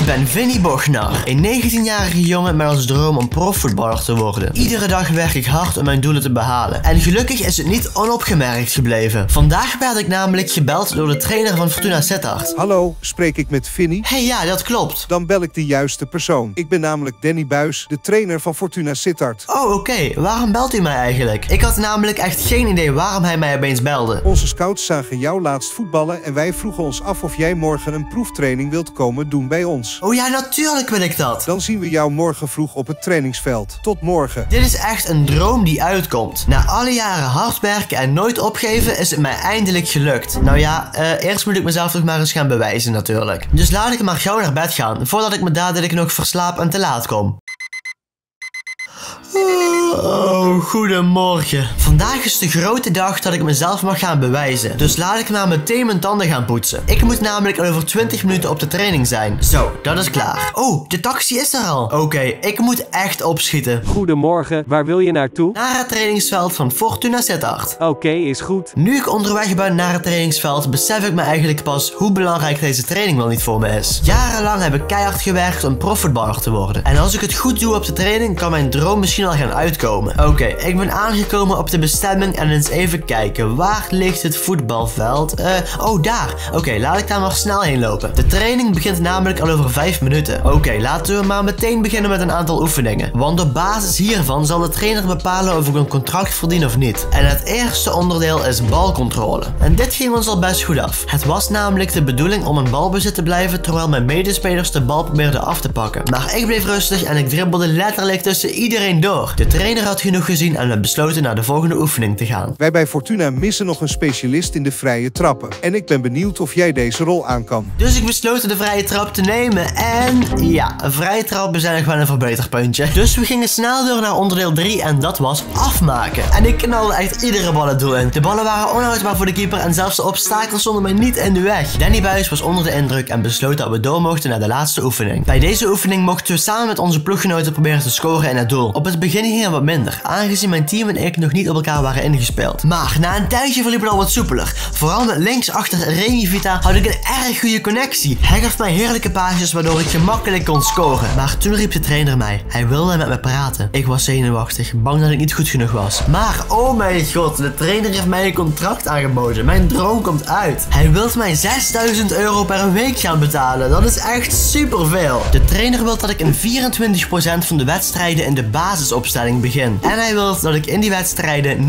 Ik ben Vinnie Bognar, een 19-jarige jongen met als droom om profvoetballer te worden. Iedere dag werk ik hard om mijn doelen te behalen. En gelukkig is het niet onopgemerkt gebleven. Vandaag werd ik namelijk gebeld door de trainer van Fortuna Sittard. Hallo, spreek ik met Vinnie? Hey, ja, dat klopt. Dan bel ik de juiste persoon. Ik ben namelijk Danny Buis, de trainer van Fortuna Sittard. Oh, oké. Waarom belt u mij eigenlijk? Ik had namelijk echt geen idee waarom hij mij opeens belde. Onze scouts zagen jou laatst voetballen en wij vroegen ons af of jij morgen een proeftraining wilt komen doen bij ons. Oh ja, natuurlijk wil ik dat. Dan zien we jou morgen vroeg op het trainingsveld. Tot morgen. Dit is echt een droom die uitkomt. Na alle jaren hard werken en nooit opgeven is het mij eindelijk gelukt. Nou ja, eerst moet ik mezelf nog maar eens gaan bewijzen natuurlijk. Dus laat ik maar gauw naar bed gaan, voordat ik me dadelijk nog verslaap en te laat kom. Oh, goedemorgen. Vandaag is de grote dag dat ik mezelf mag gaan bewijzen. Dus laat ik maar meteen mijn tanden gaan poetsen. Ik moet namelijk al over 20 minuten op de training zijn. Zo, dat is klaar. Oh, de taxi is er al. Oké, ik moet echt opschieten. Goedemorgen, waar wil je naartoe? Naar het trainingsveld van Fortuna Sittard. Oké, is goed. Nu ik onderweg ben naar het trainingsveld, besef ik me eigenlijk pas hoe belangrijk deze training wel niet voor me is. Jarenlang heb ik keihard gewerkt om profvoetballer te worden. En als ik het goed doe op de training, kan mijn droom misschien wel gaan uitkomen. Oké, ik ben aangekomen op de bestemming en eens even kijken. Waar ligt het voetbalveld? Oh, daar. Oké, laat ik daar maar snel heen lopen. De training begint namelijk al over 5 minuten. Oké, laten we maar meteen beginnen met een aantal oefeningen. Want op basis hiervan zal de trainer bepalen of ik een contract verdien of niet. En het eerste onderdeel is balcontrole. En dit ging ons al best goed af. Het was namelijk de bedoeling om in balbezit te blijven terwijl mijn medespelers de bal probeerden af te pakken. Maar ik bleef rustig en ik dribbelde letterlijk tussen iedereen door. De trainer had genoeg gezien en we besloten naar de volgende oefening te gaan. Wij bij Fortuna missen nog een specialist in de vrije trappen. En ik ben benieuwd of jij deze rol aan kan. Dus ik besloot de vrije trap te nemen en ja, vrije trappen zijn nog wel een verbeterpuntje. Dus we gingen snel door naar onderdeel 3 en dat was afmaken. En ik knalde echt iedere bal het doel in. De ballen waren onhoudbaar voor de keeper en zelfs de obstakels stonden mij niet in de weg. Danny Buis was onder de indruk en besloot dat we door mochten naar de laatste oefening. Bij deze oefening mochten we samen met onze ploeggenoten proberen te scoren in het doel. Op het begin ging het wat minder, aangezien mijn team en ik nog niet op elkaar waren ingespeeld. Maar na een tijdje verliep het al wat soepeler. Vooral met links achter Remy Vita had ik een erg goede connectie. Hij gaf mij heerlijke paasjes waardoor ik gemakkelijk kon scoren. Maar toen riep de trainer mij. Hij wilde met me praten. Ik was zenuwachtig, bang dat ik niet goed genoeg was. Maar oh mijn god, de trainer heeft mij een contract aangeboden. Mijn droom komt uit. Hij wil mij 6.000 euro per week gaan betalen. Dat is echt superveel. De trainer wil dat ik in 24% van de wedstrijden in de basisopstelling begin. En hij wil dat ik in die wedstrijden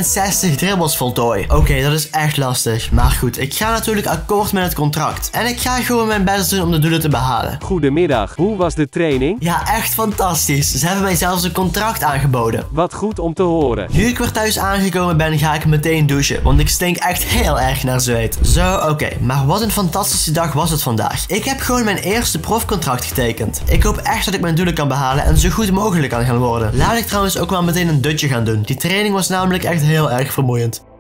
69 dribbles voltooi. Oké, dat is echt lastig. Maar goed, ik ga natuurlijk akkoord met het contract. En ik ga gewoon mijn best doen om de doelen te behalen. Goedemiddag, hoe was de training? Ja, echt fantastisch. Ze hebben mij zelfs een contract aangeboden. Wat goed om te horen. Nu ik weer thuis aangekomen ben, ga ik meteen douchen. Want ik stink echt heel erg naar zweet. Zo, oké. Maar wat een fantastische dag was het vandaag. Ik heb gewoon mijn eerste profcontract getekend. Ik hoop echt dat ik mijn doelen kan behalen en zo goed mogelijk kan gaan worden. Laat ik trouwens ook wel meteen een dutje gaan doen. Die training was namelijk echt heel erg vermoeiend.